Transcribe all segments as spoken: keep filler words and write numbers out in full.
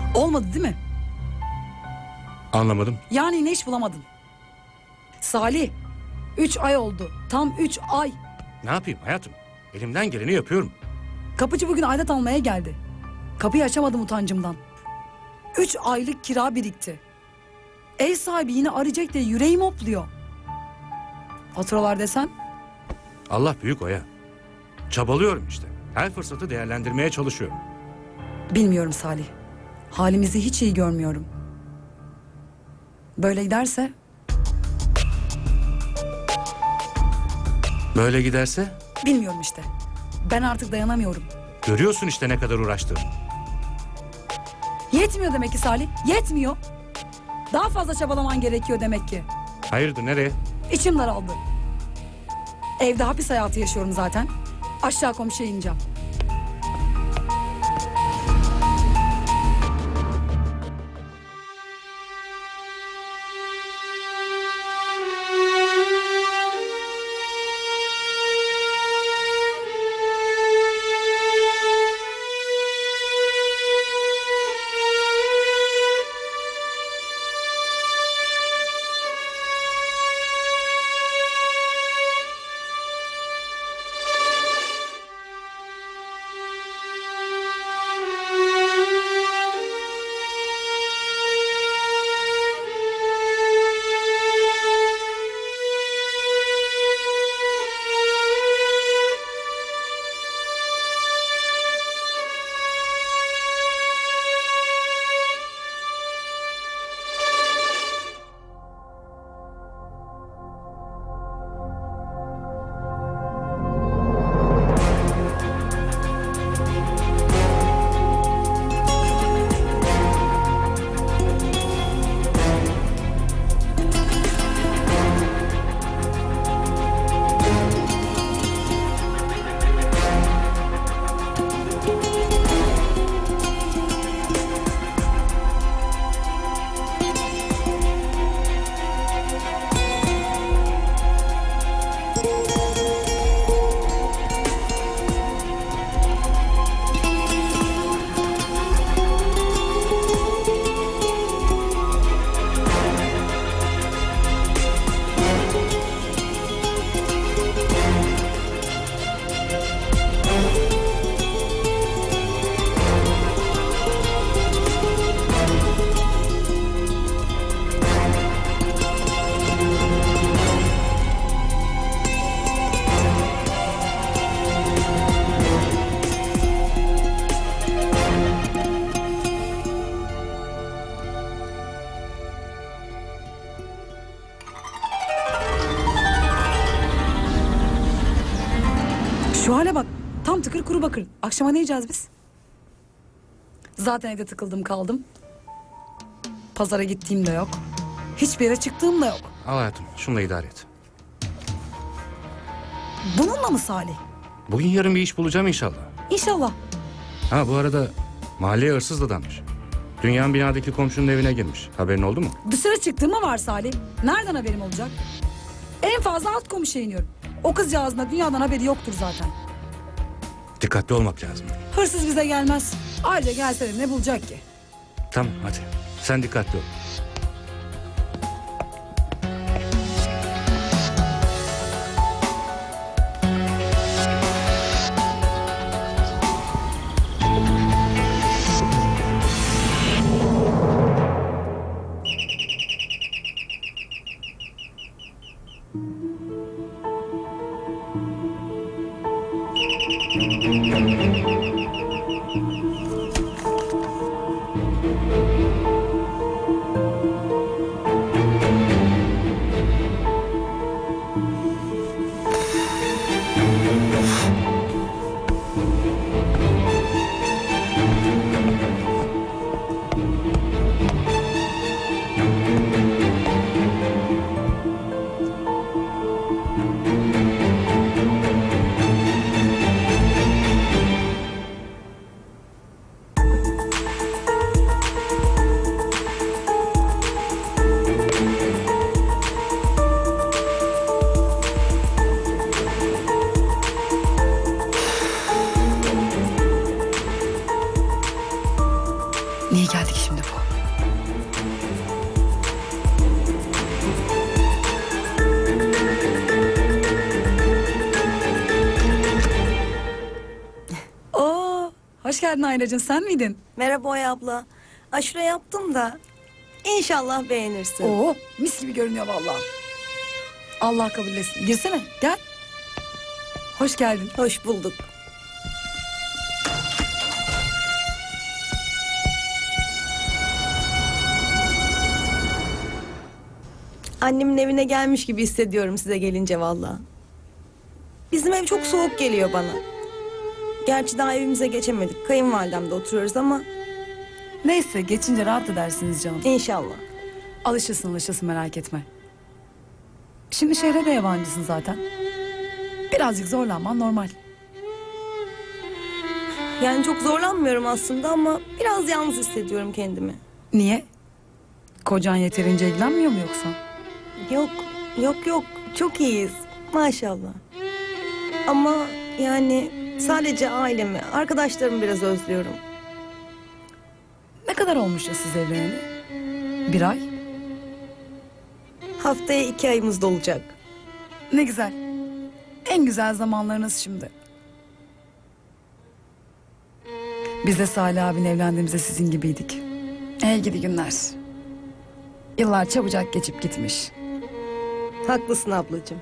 Olmadı değil mi? Anlamadım. Yani yine iş bulamadın. Salih, üç ay oldu. Tam üç ay. Ne yapayım hayatım? Elimden geleni yapıyorum. Kapıcı bugün aidat almaya geldi. Kapıyı açamadım utancımdan. Üç aylık kira birikti. Ev sahibi yine arayacak diye yüreğim hopluyor. Faturalar desen? Allah büyük Oya. Çabalıyorum işte. Her fırsatı değerlendirmeye çalışıyorum. Bilmiyorum Salih. Halimizi hiç iyi görmüyorum. Böyle giderse? Böyle giderse? Bilmiyorum işte. Ben artık dayanamıyorum. Görüyorsun işte ne kadar uğraştığımı. Yetmiyor demek ki Salih. Yetmiyor. Daha fazla çabalaman gerekiyor demek ki. Hayırdır nereye? İçim daraldı. Evde hapis hayatı yaşıyorum zaten. Aşağı komşuya ineceğim. Şu hale bak. Tam tıkır kuru bakır. Akşama ne yiyeceğiz biz? Zaten evde tıkıldım kaldım. Pazara gittiğim de yok. Hiçbir yere çıktığım da yok. Al hayatım şunla idare et. Bununla mı Salih? Bugün yarın bir iş bulacağım inşallah. İnşallah. Ha bu arada mahalleye hırsız dadanmış. Dünyanın binadaki komşunun evine girmiş. Haberin oldu mu? Dışarı çıktığım mı var Salih? Nereden haberim olacak? En fazla alt komşuya iniyorum. O kızcağızın da dünyadan haberi yoktur zaten. Dikkatli olmak lazım. Hırsız bize gelmez. Ayrıca gelse de ne bulacak ki? Tamam hadi sen dikkatli ol. şimdi bu? Oo, hoş geldin Aylacığım, sen miydin? Merhaba Oya abla. Aşure yaptım da inşallah beğenirsin. Oo, mis gibi görünüyor vallahi. Allah kabul etsin. Girsene, gel. Hoş geldin. Hoş bulduk. Annemin evine gelmiş gibi hissediyorum size gelince vallahi. Bizim ev çok soğuk geliyor bana. Gerçi daha evimize geçemedik. Kayınvalidemde oturuyoruz ama Neyse, geçince rahat edersiniz canım. inşallah. Alışırsın alışırsın, merak etme. Şimdi şehre de yabancısın zaten. Birazcık zorlanman normal. Yani çok zorlanmıyorum aslında ama biraz yalnız hissediyorum kendimi. Niye? Kocan yeterince ilgilenmiyor mu yoksa? Yok, yok yok. Çok iyiyiz. Maşallah. Ama yani sadece ailemi, arkadaşlarımı biraz özlüyorum. Ne kadar olmuş ya siz evleneli? Bir ay. Haftaya iki ayımız dolacak. Ne güzel. En güzel zamanlarınız şimdi. Biz de Salih abin evlendiğimizde sizin gibiydik. Ey gidi günler. Yıllar çabucak geçip gitmiş. Haklısın ablacığım.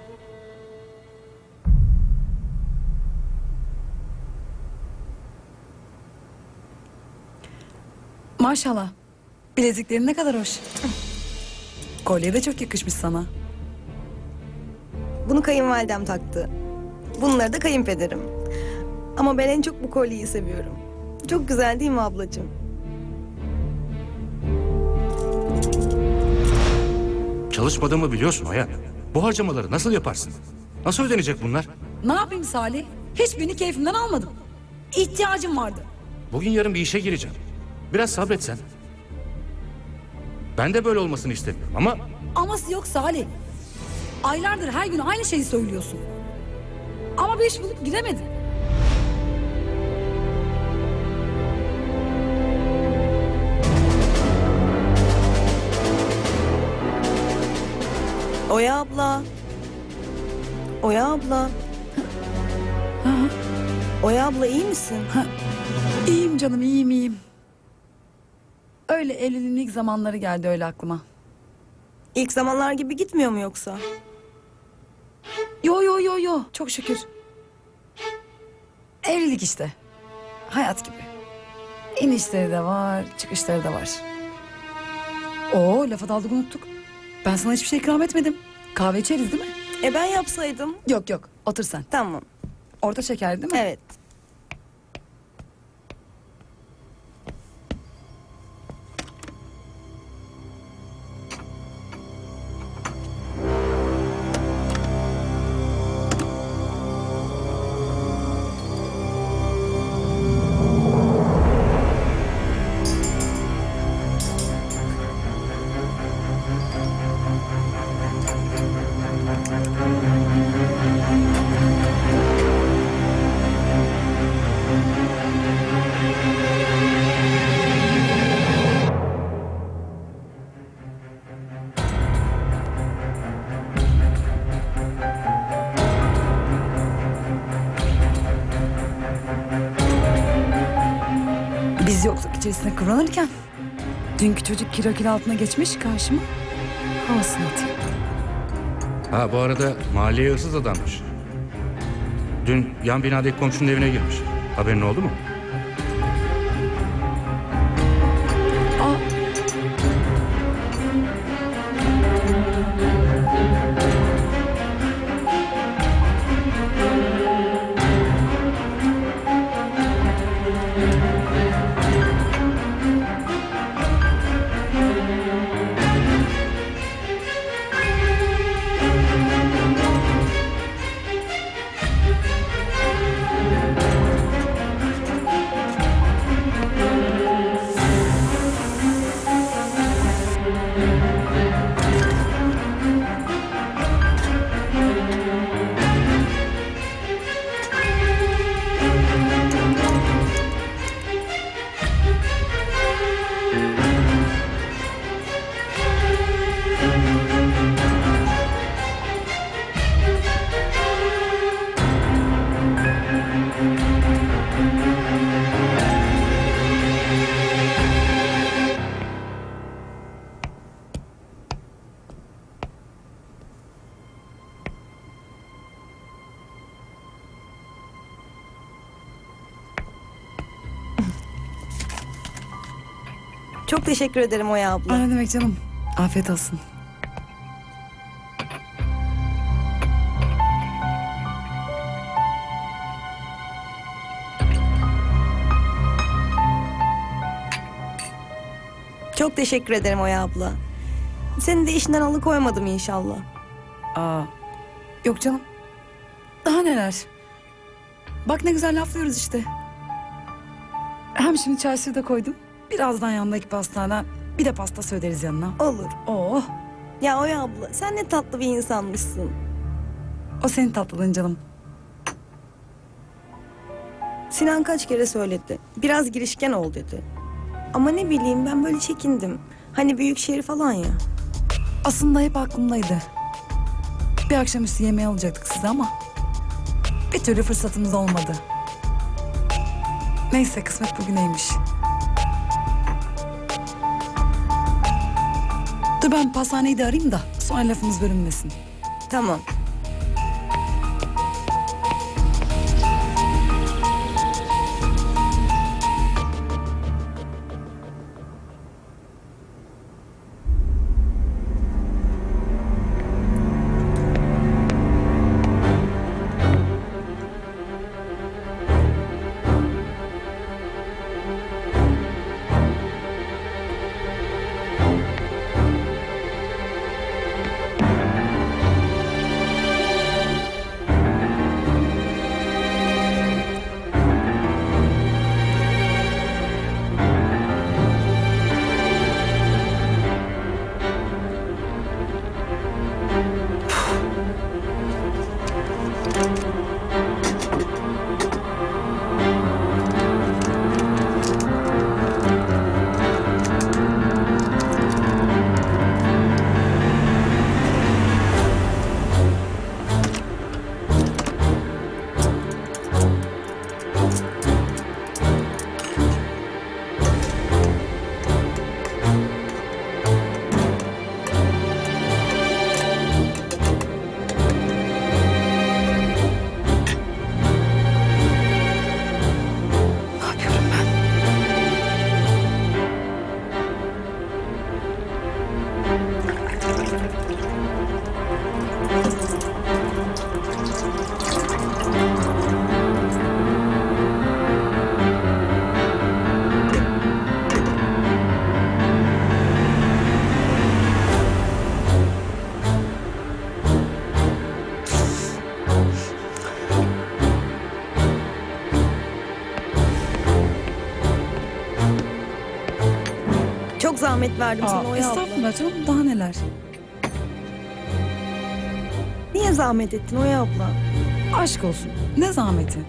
Maşallah. Bileziklerin ne kadar hoş. Kolye de çok yakışmış sana. Bunu kayınvalidem taktı. Bunları da kayınpederim. Ama ben en çok bu kolyeyi seviyorum. Çok güzel değil mi ablacığım? Çalışmadığımı biliyorsun Oya. Bu harcamaları nasıl yaparsın? Nasıl ödenecek bunlar? Ne yapayım Salih? Hiçbirini keyfimden almadım. İhtiyacım vardı. Bugün yarın bir işe gireceğim. Biraz sabretsen. Ben de böyle olmasını istemiyorum ama... Aması yok Salih. Aylardır her gün aynı şeyi söylüyorsun. Ama bir iş bulup gidemedim. Oya abla. Oya abla. Oya abla iyi misin? İyiyim canım, iyiyim iyiyim. Öyle evliliğin ilk zamanları geldi öyle aklıma. İlk zamanlar gibi gitmiyor mu yoksa? Yo yo yo yo, çok şükür. Evlilik işte. Hayat gibi. İnişleri de var, çıkışları da var. Oo, lafa daldık unuttuk. Ben sana hiçbir şey ikram etmedim. Kahve içeriz değil mi? E ben yapsaydım. Yok yok, otur sen. Tamam. Orta şeker değil mi? Evet. Biz yokluk içerisinde kıvranırken dünkü çocuk kilo kilo altına geçmiş karşıma. Havasını atıyor. Ha bu arada mahalleye hırsız adammış. Dün yan binadaki komşunun evine girmiş. Haberin oldu mu? Aa, Çok teşekkür ederim Oya abla. Aa, ne demek canım. Afiyet olsun. Çok teşekkür ederim Oya abla. Seni de işinden alıkoymadım inşallah. Aa, yok canım. Daha neler. Bak ne güzel laflıyoruz işte. Hem şimdi çay suyu da koydum. Birazdan yanındaki pastaneden bir de pasta söyleriz yanına. Olur. Oh, Ya Oya abla sen ne tatlı bir insanmışsın. o senin tatlılığın canım. Sinan kaç kere söyledi. Biraz girişken ol dedi. Ama ne bileyim ben böyle çekindim. Hani büyük şehir falan ya. Aslında hep aklımdaydı. Bir akşamüstü yemeğe alacaktık size ama bir türlü fırsatımız olmadı. Neyse kısmet bugüneymiş. Dur ben pastaneyi de arayayım da sonra lafımız bölünmesin. Tamam. Ne yapıyorum ben? Çok zahmet verdim Aa, sana Oya abla. estağfurullah canım daha neler. Niye zahmet ettin Oya abla? Aşk olsun. Ne zahmeti.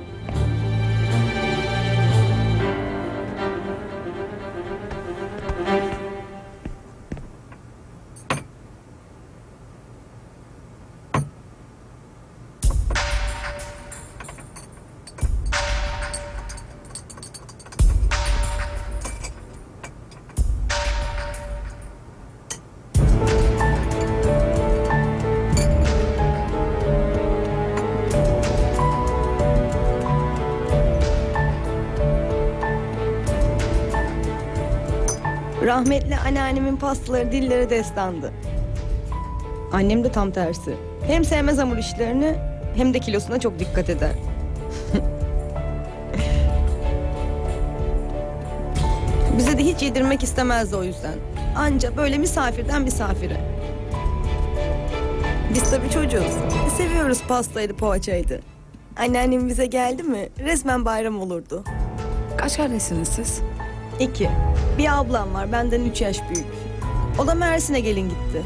Rahmetli anneannemin pastaları dillere destandı. Annem de tam tersi. Hem sevmez hamur işlerini hem de kilosuna çok dikkat eder. Bize de hiç yedirmek istemezdi o yüzden. Anca böyle misafirden misafire. Biz tabii çocuğuz. Seviyoruz pastaydı, poğaçaydı. Anneannem bize geldi mi resmen bayram olurdu. Kaç kardeşsiniz siz? İki. Bir ablam var benden üç yaş büyük. O da Mersin'e gelin gitti.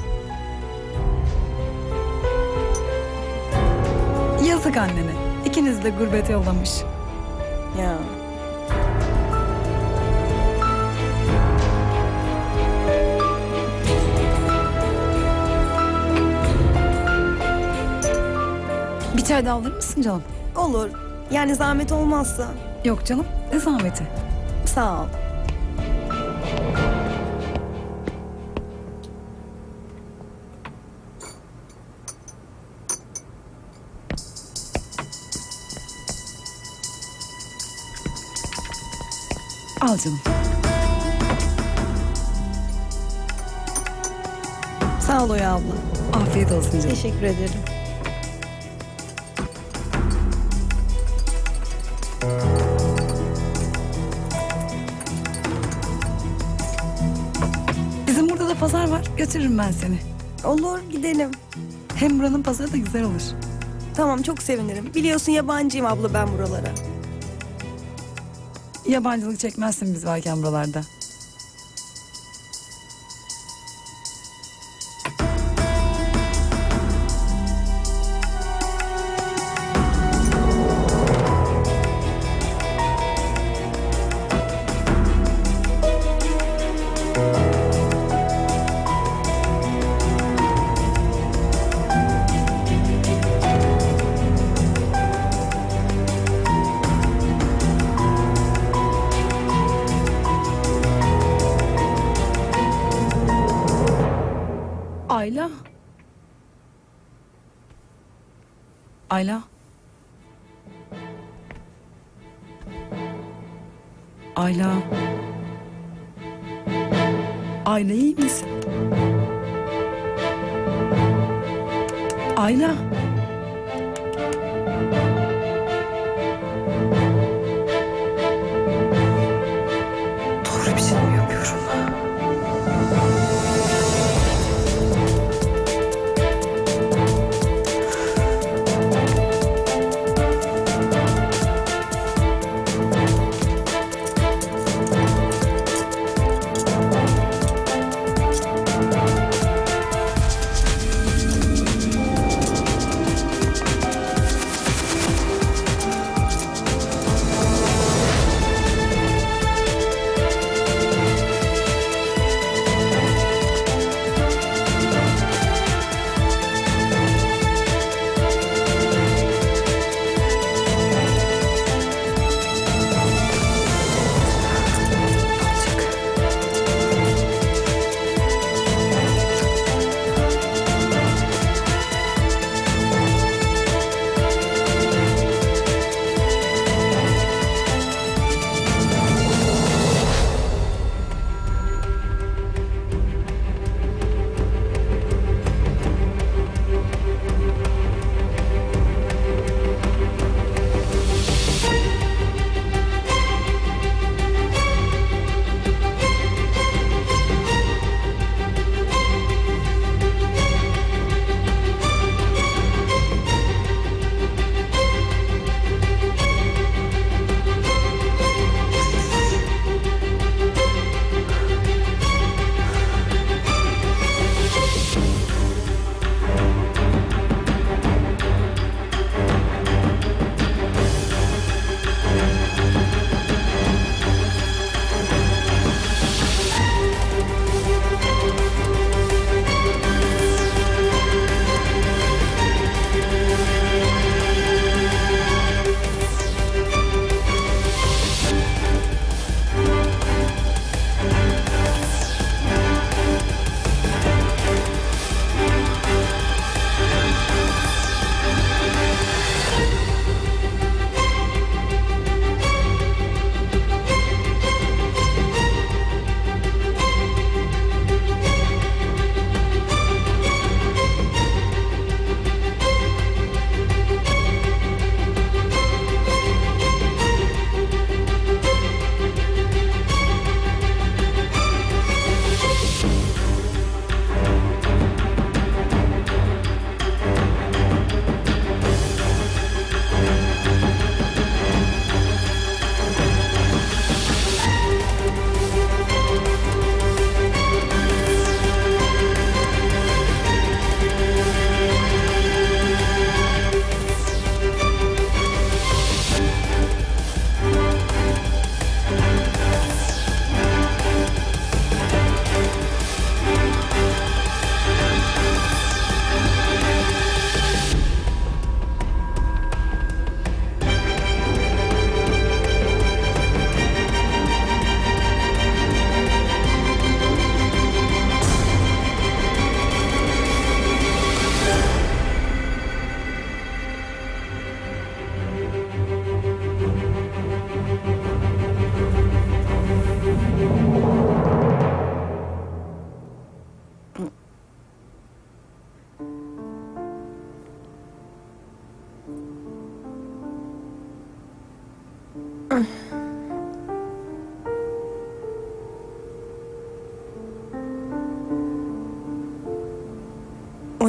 Yazık annene. İkiniz de gurbete yollamış. Ya. Bir çay daha alır mısın canım? Olur. Yani zahmet olmazsa. Yok canım. Ne zahmeti? Sağ ol. Al canım. Sağ ol Oya abla. Afiyet olsun canım. Teşekkür ederim. Bizim burada da pazar var. Götürürüm ben seni. Olur, gidelim. Hem buranın pazarı da güzel olur. Tamam, çok sevinirim. Biliyorsun yabancıyım abla ben buralara. Yabancılık çekmezsin biz varken buralarda. Ayla. Ayla. Ayla. Ayla iyi misin? Ayla. Doğru bir şey mi yapıyorum?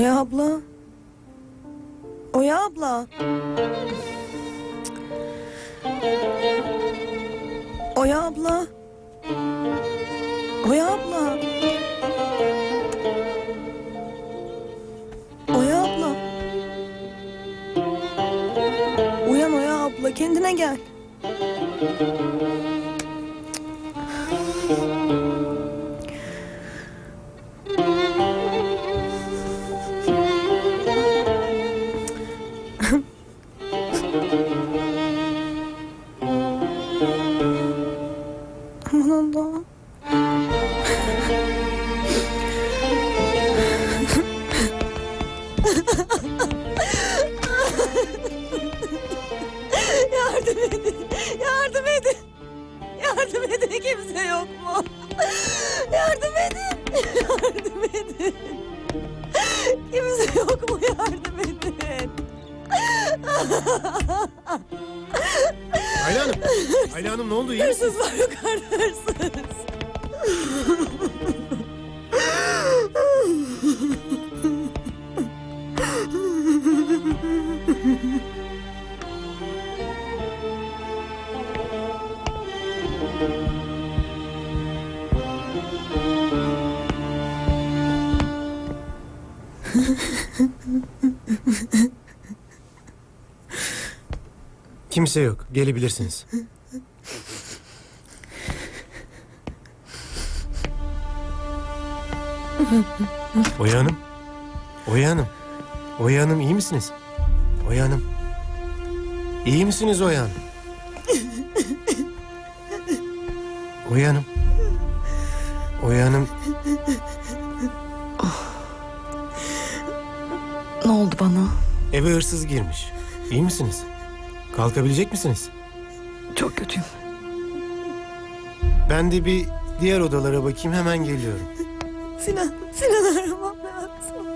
Oya abla. Oya abla. Oya abla. Oya abla. Oya abla. Uyan Oya abla, kendine gel. Aman Allah'ım. Yardım edin. Yardım edin. Yardım edin. Kimse yok mu? Yardım edin. Yardım edin. Kimse yok mu? Yardım edin. Ayla Hanım. Ayla Hanım ne oldu? İyi misin? Hırsız var yukarıda, hırsız. Kimse yok. Gelebilirsiniz. Oya Hanım. Oya Hanım. Oya Hanım iyi misiniz? Oya Hanım. İyi misiniz Oya Hanım? Oya Hanım. Oya Hanım. Ne oldu bana? Eve hırsız girmiş. İyi misiniz? Kalkabilecek misiniz? Çok kötüyüm. Ben de bir diğer odalara bakayım, hemen geliyorum. Sinan, Sinan aramam lazım.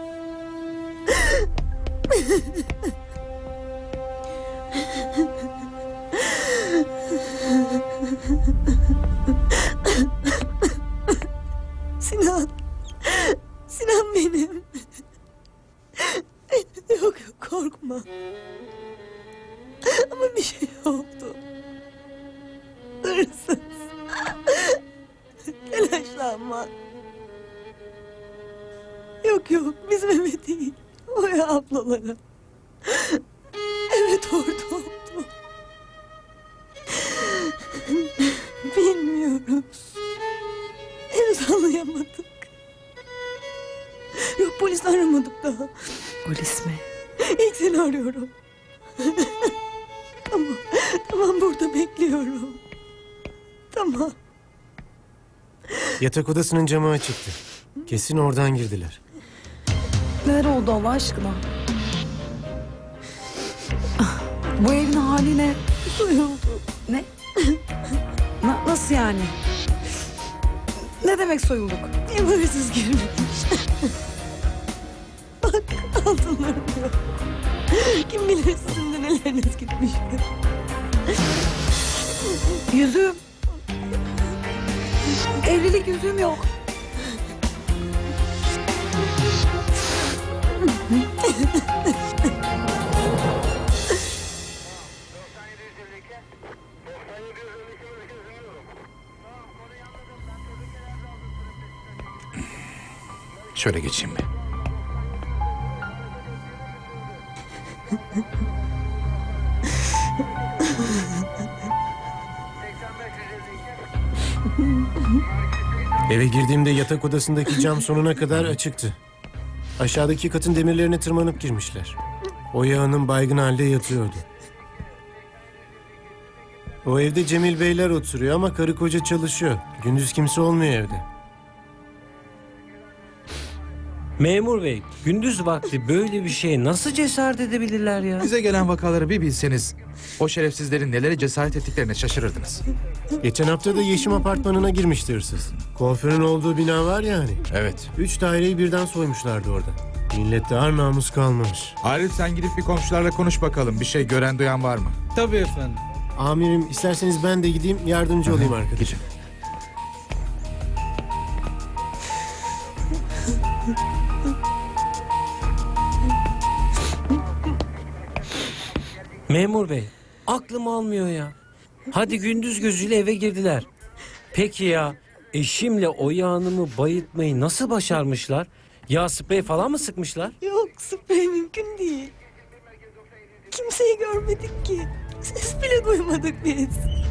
Sinan, Sinan benim. Yok yok, korkma. Ama bir şey oldu. Hırsız. Telaşlanma. Yok yok, bizim eve değil. Oya ablalara. Evet, orada oldu. Bilmiyoruz. Henüz anlayamadık. Yok, polis aramadık daha. Polis mi? İlk seni arıyorum. Tamam, tamam, burada bekliyorum. Tamam. Yatak odasının camı açıktı. Kesin oradan girdiler. Neler oldu Allah aşkına? Ah, bu evin hali ne? Soyuldu. Ne? Na- nasıl yani? Ne demek soyulduk? Ev hırsız girmiş. Bak, altınlarım yok. Kim bilir sizin de neleriniz gitmiştir. Yüzüğüm. Evlilik yüzüğüm yok. Şöyle geçeyim bir. Eve girdiğimde yatak odasındaki cam sonuna kadar açıktı. Aşağıdaki katın demirlerine tırmanıp girmişler. Oya Hanım baygın halde yatıyordu. O evde Cemil Beyler oturuyor ama karı koca çalışıyor. Gündüz kimse olmuyor evde. Memur bey, gündüz vakti böyle bir şeye nasıl cesaret edebilirler ya? Bize gelen vakaları bir bilseniz o şerefsizlerin nelere cesaret ettiklerine şaşırırdınız. Geçen hafta da Yeşim Apartmanı'na girmişti hırsız. Kuaförün olduğu bina var ya hani. Evet. Üç daireyi birden soymuşlardı orada. Millette ar namus kalmamış. Arif sen gidip bir komşularla konuş bakalım. Bir şey gören duyan var mı? Tabii efendim. Amirim isterseniz ben de gideyim yardımcı olayım arkadaşım. Memur bey, aklım almıyor ya. Hadi gündüz gözüyle eve girdiler. Peki ya eşimle Oya Hanım'ı bayıltmayı nasıl başarmışlar? Yağ sprey falan mı sıkmışlar? Yok, sprey mümkün değil. Kimseyi görmedik ki. Ses bile duymadık biz.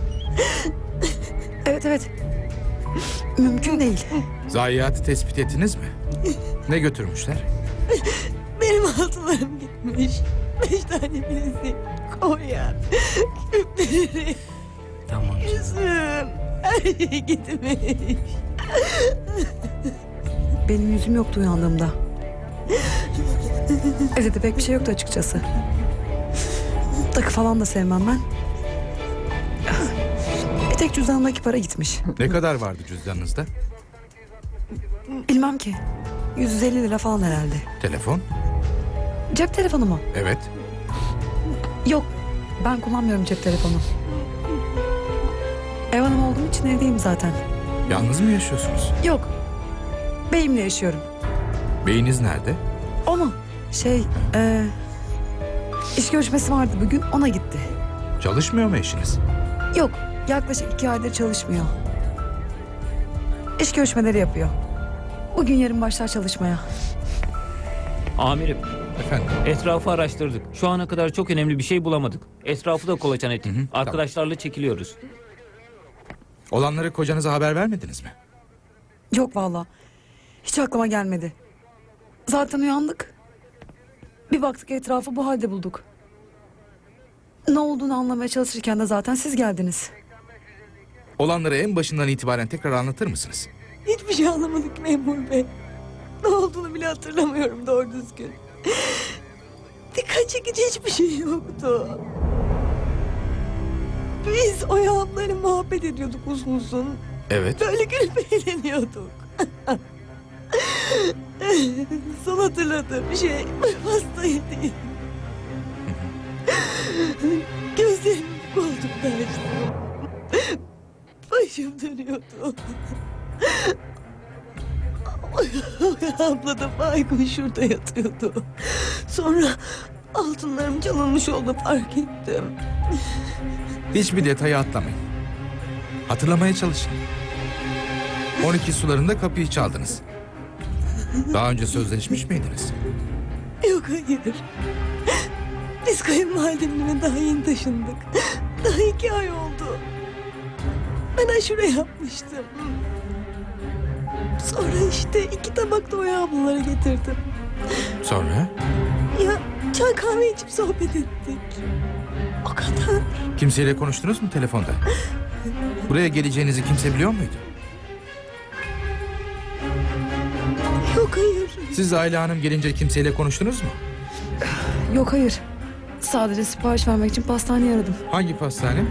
Evet evet. Mümkün değil. Zayiatı tespit ettiniz mi? Ne götürmüşler? Benim altılarım gitmiş. Beş tane bilezik, kolye, küpleri, Tamam. yüzüm. Her şey gitmiş. Benim yüzüm yoktu uyandığımda. Evde de pek bir şey yoktu açıkçası. Takı falan da sevmem ben. Bir tek cüzdanımdaki para gitmiş. Ne kadar vardı cüzdanınızda? Bilmem ki. yüz elli lira falan herhalde. Telefon? Cep telefonu mu? Evet. Yok. Ben kullanmıyorum cep telefonu. Ev hanımı olduğum için evdeyim zaten. Yalnız mı yaşıyorsunuz? Yok. Beyimle yaşıyorum. Beyiniz nerede? O mu? Şey, eee iş görüşmesi vardı bugün, ona gitti. Çalışmıyor mu eşiniz? Yok, yaklaşık iki aydır çalışmıyor. İş görüşmeleri yapıyor. Bugün yarın başlar çalışmaya. Amirim, Efendim? etrafı araştırdık. Şu ana kadar çok önemli bir şey bulamadık. Etrafı da kolaçan ettik. Hı hı, tamam. Arkadaşlarla çekiliyoruz. Olanları kocanıza haber vermediniz mi? Yok vallahi. Hiç aklıma gelmedi. Zaten uyandık. Bir baktık etrafı bu halde bulduk. Ne olduğunu anlamaya çalışırken de zaten siz geldiniz. Olanları en başından itibaren tekrar anlatır mısınız? Hiçbir şey anlamadık memur bey. Ne olduğunu bile hatırlamıyorum doğru düzgün. Dikkat çekici hiçbir şey yoktu. Biz Oya ablayla muhabbet ediyorduk uzun uzun. Evet. Böyle gülüp eğleniyorduk. Son hatırladığım şey hastaydı. Gözlerim koltukta açtım. Başım dönüyordu. Oya abla da baygın şurada yatıyordu. Sonra altınlarım çalınmış oldu fark ettim. Hiçbir detayı atlamayın. Hatırlamaya çalışın. on iki sularında kapıyı çaldınız. Daha önce sözleşmiş miydiniz? Yok hayır. Biz kayınvalidemle daha yeni taşındık. Daha iki ay oldu. Ben aşure yapmıştım. Sonra işte iki tabak da Oya ablalara getirdim. Sonra? Ya çay kahve içip sohbet ettik. O kadar. Kimseyle konuştunuz mu telefonda? Buraya geleceğinizi kimse biliyor muydu? Yok hayır. Siz Ayla Hanım gelince kimseyle konuştunuz mu? Yok hayır. Sadece sipariş vermek için pastaneyi aradım. Hangi pastane?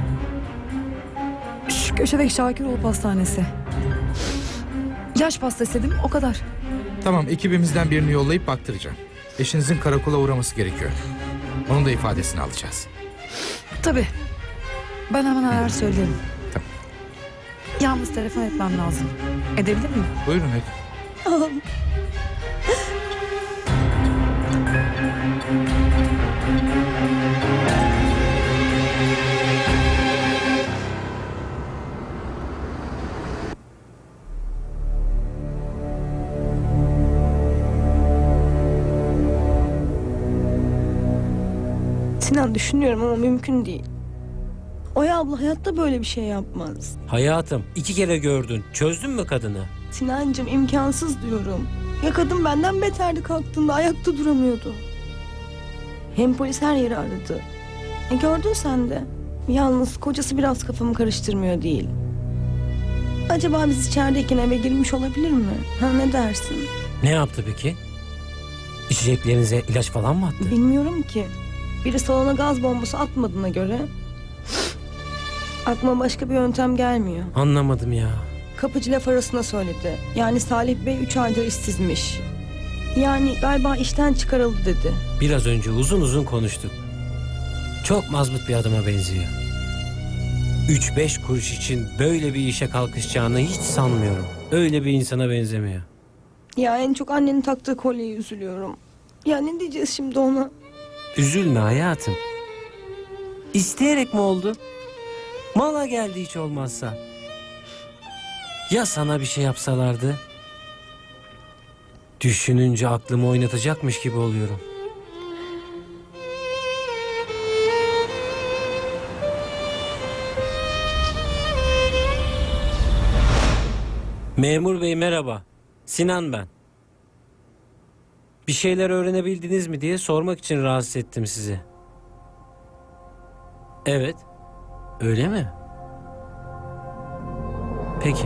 Şu köşedeki Şakiroğlu Pastanesi. Yaş pasta istedim, o kadar. Tamam, ekibimizden birini yollayıp baktıracağım. Eşinizin karakola uğraması gerekiyor. Onun da ifadesini alacağız. Tabii. Ben hemen arar söylerim. Tamam. Yalnız telefon etmem lazım. Edebilir miyim? Buyurun hadi. Tamam. Sinan düşünüyorum ama mümkün değil. Oya abla hayatta böyle bir şey yapmaz. Hayatım, iki kere gördün. Çözdün mü kadını? Sinancığım imkansız diyorum. Ya kadın benden beterdi kalktığında ayakta duramıyordu. Hem polis her yeri aradı. E gördün sen de. Yalnız kocası biraz kafamı karıştırmıyor değil. Acaba biz içerideyken eve girmiş olabilir mi? Ha ne dersin? Ne yaptı peki? İçeceklerinize ilaç falan mı attı? Bilmiyorum ki. Biri salona gaz bombası atmadığına göre aklıma başka bir yöntem gelmiyor. Anlamadım ya. Kapıcı laf arasına söyledi. Yani Salih Bey üç aydır işsizmiş. Yani galiba işten çıkarıldı dedi. Biraz önce uzun uzun konuştuk. Çok mazbut bir adama benziyor. Üç beş kuruş için böyle bir işe kalkışacağını hiç sanmıyorum. Öyle bir insana benzemiyor. Ya en çok annenin taktığı kolyeye üzülüyorum. Ya ne diyeceğiz şimdi ona? Üzülme hayatım. İsteyerek mi oldu? Mala geldi hiç olmazsa. Ya sana bir şey yapsalardı? Düşününce aklımı oynatacakmış gibi oluyorum. Memur bey merhaba. Sinan ben. Bir şeyler öğrenebildiniz mi diye sormak için rahatsız ettim sizi. Evet. Öyle mi? Peki.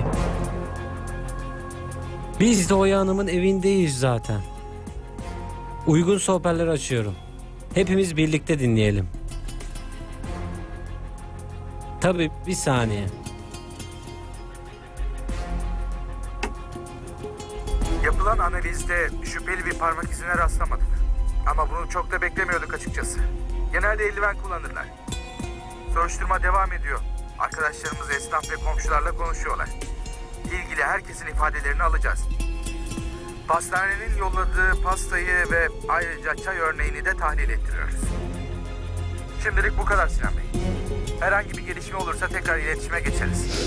Biz de Oya Hanım'ın evindeyiz zaten. Uygun hoparlör açıyorum. Hepimiz birlikte dinleyelim. Tabii bir saniye. Yapılan analizde şüpheli bir parmak izine rastlamadık. Ama bunu çok da beklemiyorduk açıkçası. Genelde eldiven kullanırlar. Soruşturma devam ediyor. Arkadaşlarımız esnaf ve komşularla konuşuyorlar. İlgili herkesin ifadelerini alacağız. Pastanenin yolladığı pastayı ve ayrıca çay örneğini de tahlil ettiriyoruz. Şimdilik bu kadar Sinan Bey. Herhangi bir gelişme olursa tekrar iletişime geçeriz.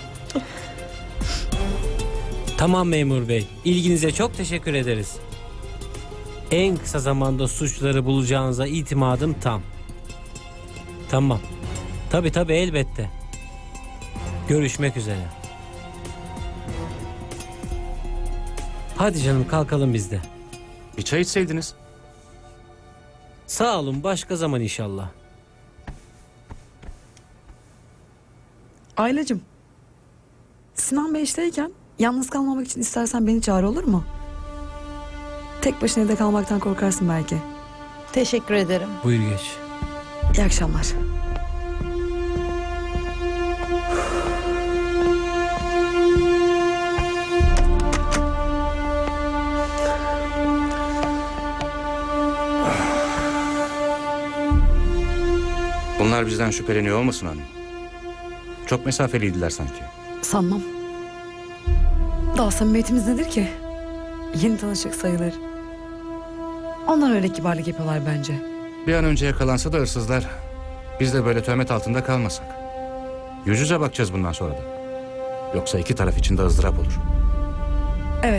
Tamam memur bey. İlginize çok teşekkür ederiz. En kısa zamanda suçluları bulacağınıza itimadım tam. Tamam. Tabii tabii elbette. Görüşmek üzere. Hadi canım kalkalım biz de. Bir çay içseydiniz. Sağ olun başka zaman inşallah. Aylacığım. Sinan Bey işteyken yalnız kalmamak için istersen beni çağır, olur mu? Tek başına evde kalmaktan korkarsın belki. Teşekkür ederim. Buyur geç. İyi akşamlar. Bunlar bizden şüpheleniyor olmasın hanım? Çok mesafeliydiler sanki. Sanmam. Daha samimiyetimiz nedir ki? Yeni tanışık sayılır. Onlar öyle kibarlık yapıyorlar bence. Bir an önce yakalansa da hırsızlar, biz de böyle töhmet altında kalmasak. Yüz yüze bakacağız bundan sonra da. Yoksa iki taraf için de ızdırap olur. Evet.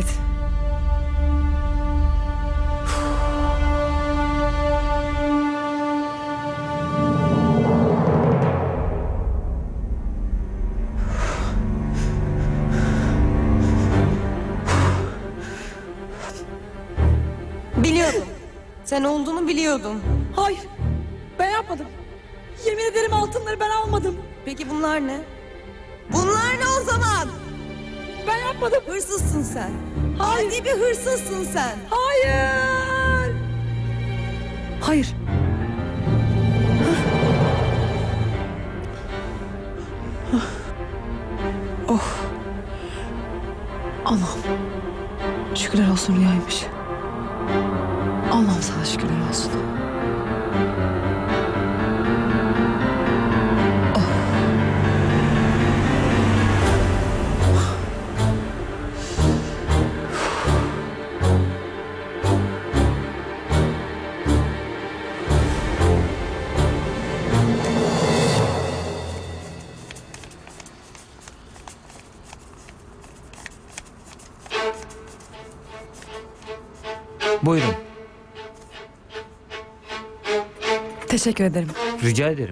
Biliyordum. Sen olduğunu biliyordum. Hayır. Ben yapmadım. Yemin ederim altınları ben almadım. Peki bunlar ne? Bunlar ne o zaman? Ben yapmadım. Hırsızsın sen. Hadi bir hırsızsın sen. Hayır. Hayır. Oh. Allah'ım. Şükürler olsun, rüyaymış. Allah'ım sana şükürler olsun. Buyurun. Teşekkür ederim. Rica ederim.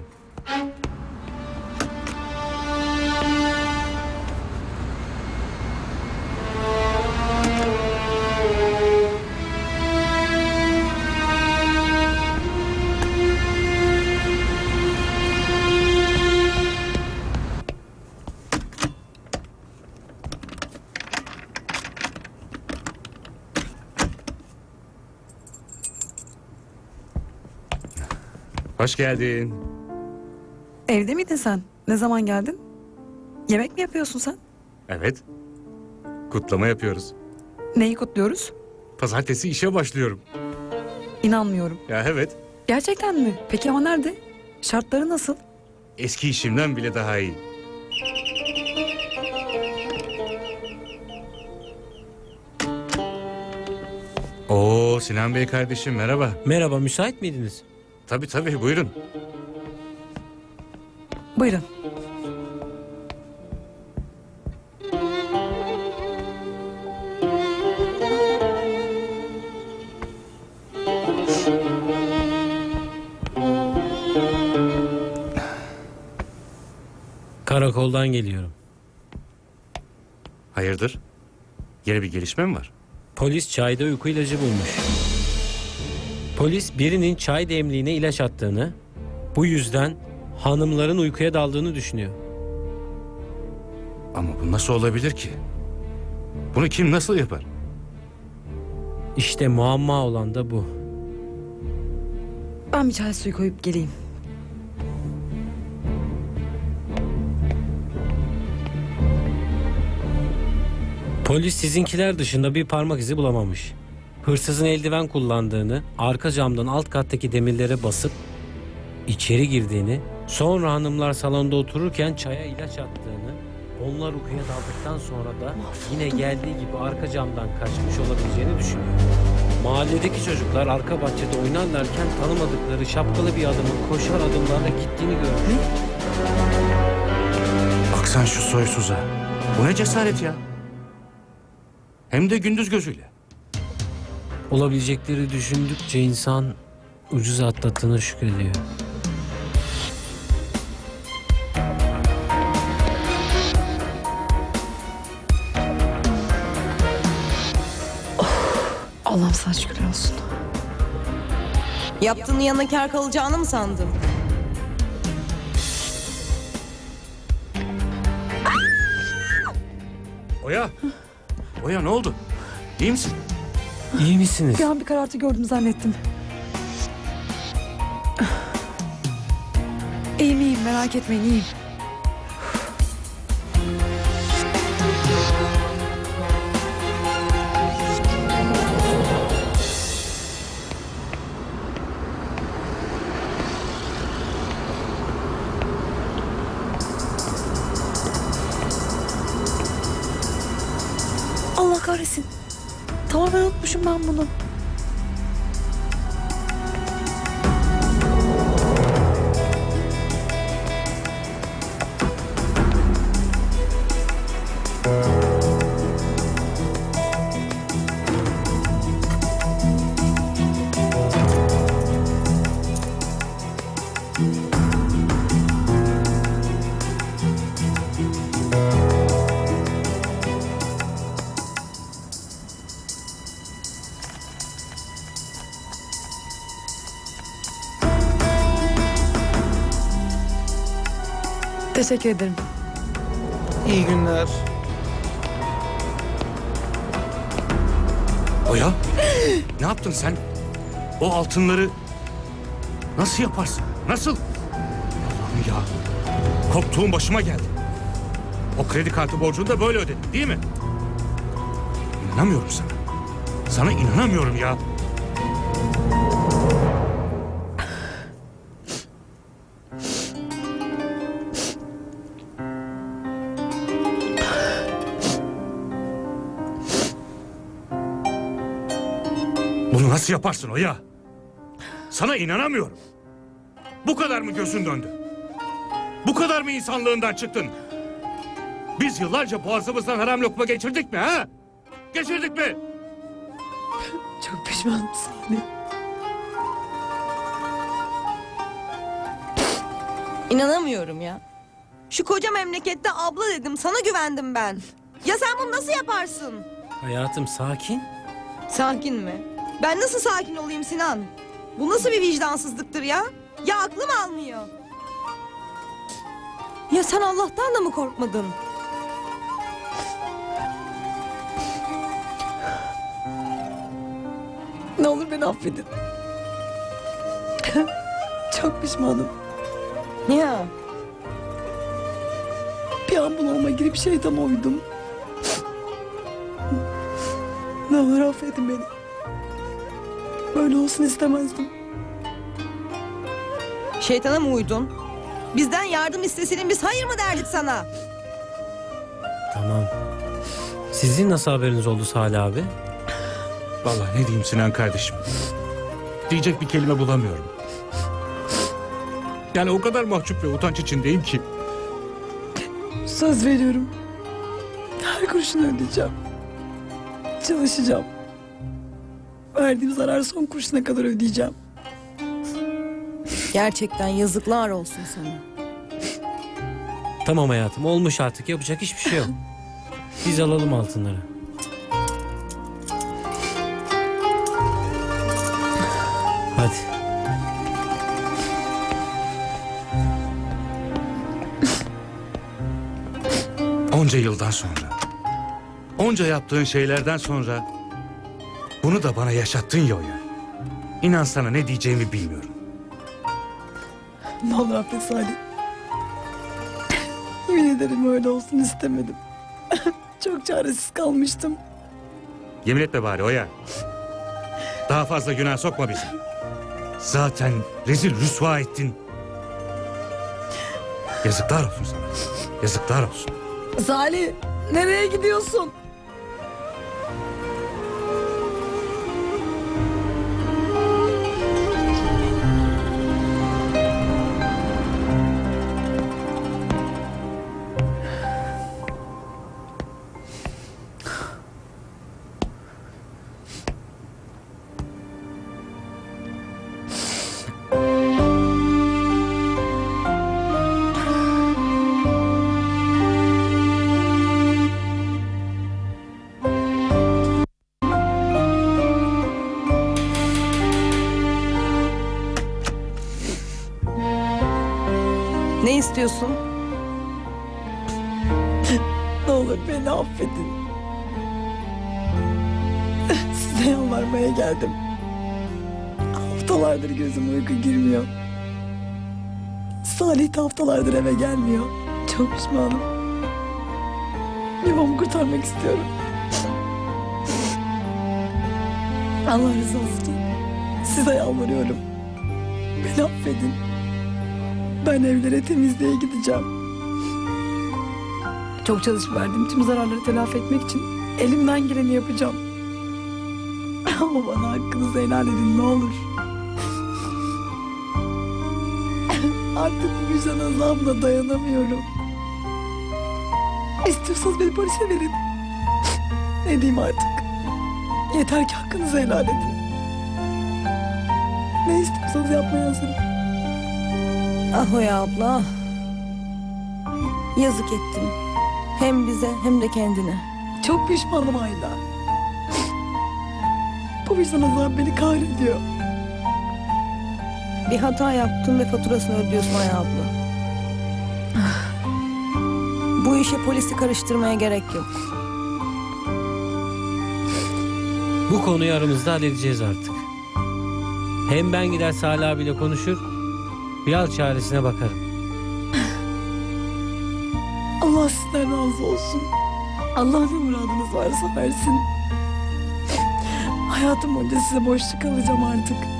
Hoş geldin. Evde miydin sen? Ne zaman geldin? Yemek mi yapıyorsun sen? Evet. Kutlama yapıyoruz. Neyi kutluyoruz? Pazartesi işe başlıyorum. İnanmıyorum. Ya evet. Gerçekten mi? Peki o nerede? Şartları nasıl? Eski işimden bile daha iyi. Oo Sinan Bey kardeşim merhaba. Merhaba müsait miydiniz? Tabii tabii buyurun. Buyurun. Karakoldan geliyorum. Hayırdır? Yeni bir gelişme mi var? Polis çayda uyku ilacı bulmuş. Polis birinin çay demliğine ilaç attığını, bu yüzden hanımların uykuya daldığını düşünüyor. Ama bu nasıl olabilir ki? Bunu kim nasıl yapar? İşte muamma olan da bu. Ben bir çay suyu koyup geleyim. Polis sizinkiler dışında bir parmak izi bulamamış. Hırsızın eldiven kullandığını, arka camdan alt kattaki demirlere basıp içeri girdiğini, sonra hanımlar salonda otururken çaya ilaç attığını, onlar uykuya daldıktan sonra da yine geldiği gibi arka camdan kaçmış olabileceğini düşünüyor. Mahalledeki çocuklar arka bahçede oynarlarken tanımadıkları şapkalı bir adamın koşar adımlarla gittiğini görmüş. Bak sen şu soysuza. Bu ne cesaret ya? Hem de gündüz gözüyle. Olabilecekleri düşündükçe insan ucuz atlattığına şükrediyor. Allah'ım sana şükürler olsun. Yaptığının yanına kâr kalacağını mı sandın? Oya. Oya ne oldu? İyi misin? İyi misiniz? Bir an bir karartı gördüm zannettim. İyiyim iyiyim, merak etmeyin, iyiyim. Allah kahretsin. Tamamen unutmuşum ben bunu. Teşekkür ederim. İyi günler. Oya. Ne yaptın sen? O altınları nasıl yaparsın? Nasıl? Allah'ım ya. Korktuğum başıma geldi. O kredi kartı borcunu da böyle ödedin değil mi? İnanamıyorum sana. Sana inanamıyorum ya. Bunu nasıl yaparsın Oya? Sana inanamıyorum. Bu kadar mı gözün döndü? Bu kadar mı insanlığından çıktın? Biz yıllarca boğazımızdan haram lokma geçirdik mi ha? Geçirdik mi? Çok pişmanım Salih. İnanamıyorum ya. Şu koca memlekette abla dedim, sana güvendim ben. Ya sen bunu nasıl yaparsın? Hayatım sakin. Sakin mi? Ben nasıl sakin olayım Sinan? Bu nasıl bir vicdansızlıktır ya? Ya aklım almıyor. Ya sen Allah'tan da mı korkmadın? Ne olur beni affedin. Çok pişmanım. Ya Bir an bunalıma girip şeytana uydum. Ne olur affedin beni. Böyle olsun istemezdim. şeytana mı uydun? Bizden yardım istesenin biz hayır mı derdik sana? Tamam. Sizin nasıl haberiniz oldu Salih abi? Vallahi ne diyeyim Sinan kardeşim. Diyecek bir kelime bulamıyorum. Yani o kadar mahcup ve utanç içindeyim ki. Söz veriyorum. Her kuruşunu ödeyeceğim. Çalışacağım. Verdiğim zarar son kuruşuna kadar ödeyeceğim. Gerçekten yazıklar olsun sana. Tamam hayatım, olmuş artık, yapacak hiçbir şey yok. Biz alalım altınları. Hadi. Onca yıldan sonra, onca yaptığın şeylerden sonra bunu da bana yaşattın ya Oya. İnan sana ne diyeceğimi bilmiyorum. Ne olur affet Salih. Yemin ederim öyle olsun istemedim. Çok çaresiz kalmıştım. Yemin etme bari Oya. Daha fazla günah sokma bizi. Zaten rezil rüsva ettin. Yazıklar olsun sana. Yazıklar olsun. Salih, nereye gidiyorsun? Ne istiyorsun? Ne olur beni affedin. Size yalvarmaya geldim. Haftalardır gözüm uyku girmiyor. Salih de haftalardır eve gelmiyor. Çok pişmanım. Yuvamı kurtarmak istiyorum. Allah rızası için size yalvarıyorum. Beni affedin. Ben evlere temizliğe gideceğim. Çok çalışıp verdiğim tüm zararları telafi etmek için elimden geleni yapacağım. Ama bana hakkınızı helal edin ne olur. Artık bu vicdan azabına dayanamıyorum. İstiyorsanız beni polise verin. Ne diyeyim artık? Yeter ki hakkınızı helal edin. Ne istiyorsanız yapmaya hazırım. Ah Oya abla. Yazık ettim. Hem bize hem de kendine. Çok pişmanım Ayla. Bu vicdan azabı beni kahrediyor. Bir hata yaptın ve faturasını ödüyorsun Oya abla. Bu işe polisi karıştırmaya gerek yok. Bu konuyu aramızda halledeceğiz artık. Hem ben gider Salih abiyle konuşur, biraz çaresine bakarım. Allah sizden razı olsun. Allah ne muradınız varsa versin. Hayatım boyunca size borçlu kalacağım artık.